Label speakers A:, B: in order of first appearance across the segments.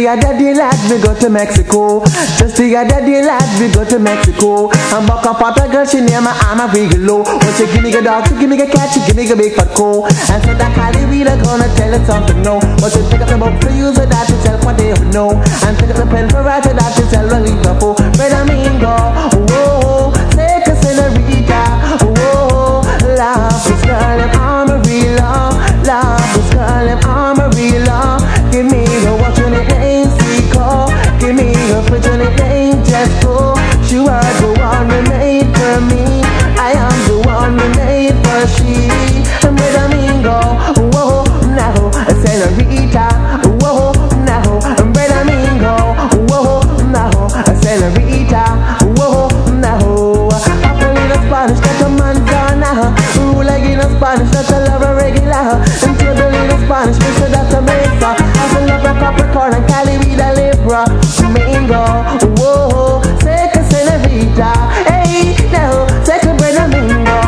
A: the other day, lad, we go to Mexico. Just the other day, lad, we go to Mexico. And buck up a girl, she near my arm, a wiggle low. But she give me a dog, she give me a cat, she give me a big fat coal. And so that Cali we are gonna tell her something, no. But she pick up the book to use her that to tell what they know. And pick up the pen for writer that to tell her leave her for. Red Amigo, whoa, take a senorita, whoa. Love this girl, and I'm a real love. Love this girl, and I'm a real love. Give me a watch on it, ain't Seco. Give me a fridge on it, ain't Jesco. She was the one we made for me. I am the one we made for she. And with Amigo, whoa, now, senorita, whoa, now, and with Amigo, whoa, now, senorita, whoa, now. Apple in a Spanish, that's a manzana. Rule in a Spanish, that's a lover regular. And trouble in a Spanish, so that's a mesa. I love a Capricorn and Cali with a Libra. Mingo, whoa, take a senorita. Hey, now, take a bread and mingo.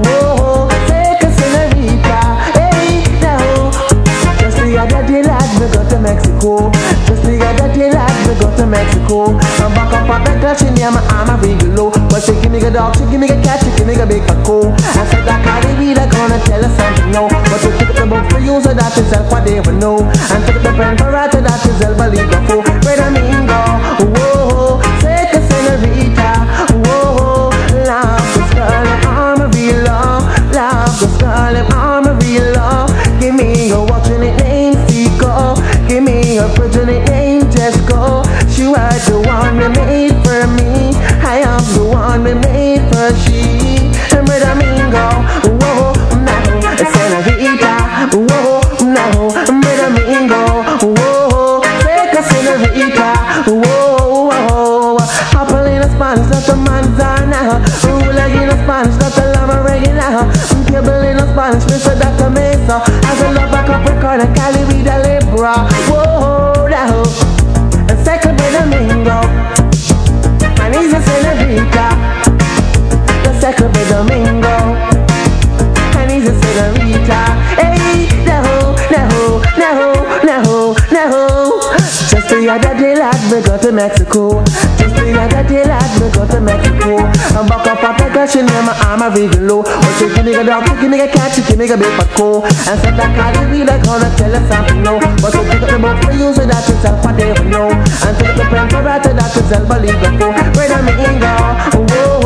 A: Whoa, take a senorita. Hey, now. Just the other day, lad, we go to Mexico. Just the other day, lad, we go to Mexico. I'm back up at the girl, she near my arm, a wiggle low. But she give me a dog, she give me a cat, she give me a big fat coal. I said that Cardi B, they're gonna tell us something, no. But she took the book for you, so that is what they would know. And took the pen for writer, that is believe the fool. Red Amigo, whoa, take a senorita, whoa. Love this girl, and I'm a real love. Love this girl, and I'm a real love. Give me a watch and it ain't Seco. Give me a fridge and it ain't Jesco. She was the one we made for me. I am the one we made for she. And Red Amigo, whoa, now, senorita, whoa, now, Red Amigo, whoa, take a senorita, whoa, whoa. Apple in a Spanish, that's a manzana. Rule in a Spanish, that's a llama regular. Cable in a Spanish, so that's a mesa. As a love a Capricorn and Cali with a Libra. Whoa, now, a second Red Amigo. And he's a senorita. The second Red Amigo. And he's a senorita. Hey, no, no, no, no, no. Just the other day, lad, we go to Mexico. Just the other day, lad, we go to Mexico. I'm back up at the girl, she near my arm, a wiggle low. But she give me a dog, she give me a cat, she give me a big fat coal. And said that Cardi B, they're gonna tell us something, no. But she pick up the book for you, so that it's what they know. And took the pen for writer, that is believe the fool. Red Amigo, whoa.